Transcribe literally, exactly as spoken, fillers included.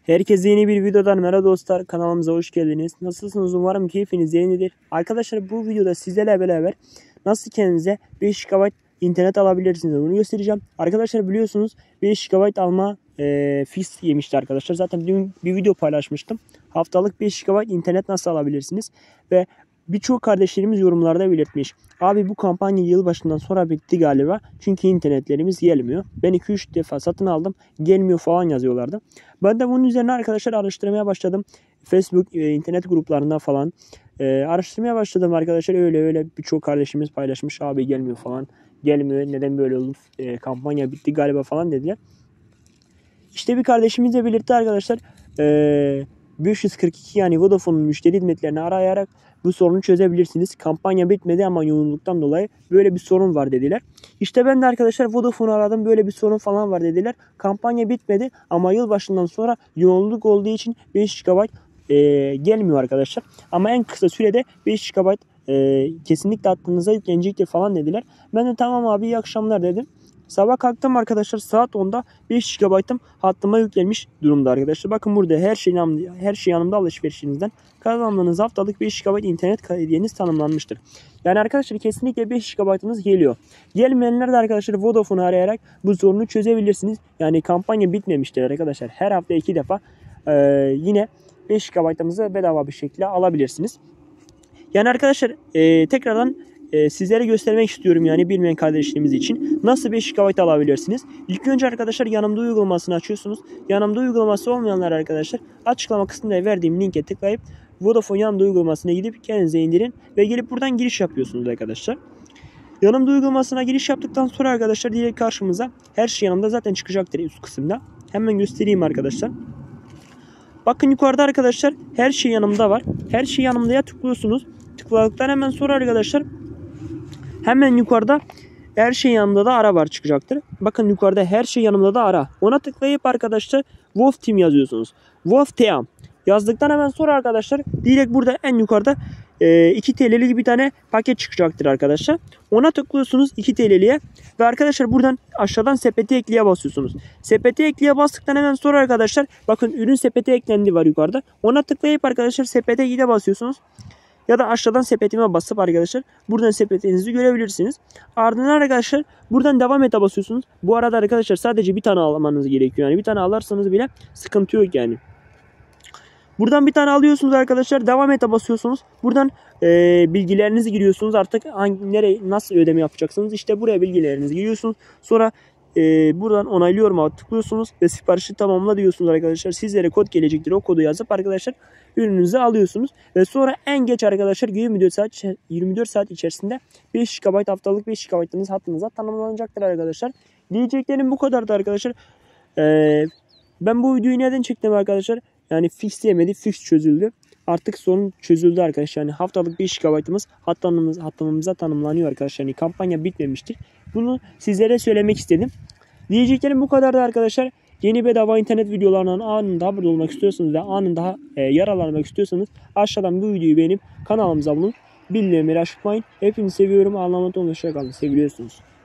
Herkese yeni bir videodan merhaba dostlar, kanalımıza hoş geldiniz. Nasılsınız? Umarım keyfiniz yerindedir. Arkadaşlar bu videoda sizlerle beraber nasıl kendinize beş gigabayt internet alabilirsiniz bunu göstereceğim. Arkadaşlar biliyorsunuz beş gigabayt alma e, fix yemişti arkadaşlar. Zaten dün bir video paylaşmıştım. Haftalık beş gigabayt internet nasıl alabilirsiniz? Ve birçok kardeşlerimiz yorumlarda belirtmiş. Abi bu kampanya yılbaşından sonra bitti galiba. Çünkü internetlerimiz gelmiyor. Ben iki üç defa satın aldım. Gelmiyor falan yazıyorlardı. Ben de bunun üzerine arkadaşlar araştırmaya başladım. Facebook, e, internet gruplarında falan e, araştırmaya başladım arkadaşlar. Öyle öyle birçok kardeşimiz paylaşmış. Abi gelmiyor falan. Gelmiyor. Neden böyle oldu? E, kampanya bitti galiba falan dediler. İşte bir kardeşimiz de belirtti arkadaşlar. E, beş yüz kırk iki yani Vodafone'un müşteri hizmetlerini arayarak bu sorunu çözebilirsiniz. Kampanya bitmedi ama yoğunluktan dolayı böyle bir sorun var dediler. İşte ben de arkadaşlar Vodafone'u aradım. Böyle bir sorun falan var dediler. Kampanya bitmedi ama yılbaşından sonra yoğunluk olduğu için beş gigabayt e, gelmiyor arkadaşlar. Ama en kısa sürede beş gigabayt e, kesinlikle hattınıza yüklenecektir falan dediler. Ben de tamam abi iyi akşamlar dedim. Sabah kalktım arkadaşlar, saat onda beş gigabaytım hattıma yüklenmiş durumda arkadaşlar. Bakın burada her şey yanımda, her şey yanımda alışverişinizden kazandığınız haftalık beş gigabayt internet hediyeniz tanımlanmıştır. Yani arkadaşlar kesinlikle beş gigabaytınız geliyor. Gelmeyenler de arkadaşlar Vodafone'u arayarak bu sorunu çözebilirsiniz. Yani kampanya bitmemiştir arkadaşlar. Her hafta iki defa e, yine beş gigabaytımızı bedava bir şekilde alabilirsiniz. Yani arkadaşlar e, tekrardan e, sizlere göstermek istiyorum yani bilmeyen kardeşlerimiz için nasıl beş gigabayt alabilirsiniz. İlk önce arkadaşlar yanımda uygulamasını açıyorsunuz. Yanımda uygulaması olmayanlar arkadaşlar açıklama kısmında verdiğim linke tıklayıp Vodafone yanımda uygulamasına gidip kendinize indirin ve gelip buradan giriş yapıyorsunuz arkadaşlar. Yanımda uygulamasına giriş yaptıktan sonra arkadaşlar direkt karşımıza her şey yanımda zaten çıkacaktır üst kısımda. Hemen göstereyim arkadaşlar. Bakın yukarıda arkadaşlar her şey yanımda var. Her şey yanımdaya tıklıyorsunuz. Tıkladıktan hemen sonra arkadaşlar hemen yukarıda her şey yanımda da ara var çıkacaktır. Bakın yukarıda her şey yanımda da ara. Ona tıklayıp arkadaşlar Wolf Team yazıyorsunuz. Wolf Team yazdıktan hemen sonra arkadaşlar direkt burada en yukarıda e, iki T L'lik bir tane paket çıkacaktır arkadaşlar. Ona tıklıyorsunuz iki T L'liye ve arkadaşlar buradan aşağıdan sepete ekleye basıyorsunuz. Sepete ekleye bastıktan hemen sonra arkadaşlar bakın ürün sepete eklendi var yukarıda. Ona tıklayıp arkadaşlar sepete gide basıyorsunuz. Ya da aşağıdan sepetime basıp arkadaşlar buradan sepetinizi görebilirsiniz. Ardından arkadaşlar buradan devam ete basıyorsunuz. Bu arada arkadaşlar sadece bir tane almanız gerekiyor. Yani bir tane alırsanız bile sıkıntı yok yani. Buradan bir tane alıyorsunuz arkadaşlar. Devam ete basıyorsunuz. Buradan e, bilgilerinizi giriyorsunuz. Artık hangi, nereye, nasıl ödeme yapacaksınız. İşte buraya bilgilerinizi giriyorsunuz. Sonra e, buradan onaylıyorum tıklıyorsunuz. Ve siparişi tamamla diyorsunuz arkadaşlar. Sizlere kod gelecektir. O kodu yazıp arkadaşlar ürününüzü alıyorsunuz. Ve sonra en geç arkadaşlar yirmi dört saat, yirmi dört saat içerisinde beş gigabayt haftalık beş gigabaytınız hattınıza tanımlanacaktır arkadaşlar. Diyeceklerim bu kadardı arkadaşlar. E, ben bu videoyu neden çektim arkadaşlar? Yani fix diyemedi. Fix çözüldü. Artık sorun çözüldü arkadaşlar. Yani haftalık beş gigabaytımız hattımız, hattımıza tanımlanıyor arkadaşlar. Yani kampanya bitmemiştir. Bunu sizlere söylemek istedim. Diyeceklerim bu kadardı arkadaşlar. Yeni bedava internet videolarından anında haberdar olmak istiyorsanız ve anında e, yararlanmak istiyorsanız aşağıdan bu videoyu beğenip kanalımıza abone olun. Bildirimleri açmayın. Hepinizi seviyorum. Allah'a emanet olun. Hoşça kalın. Seviliyorsunuz.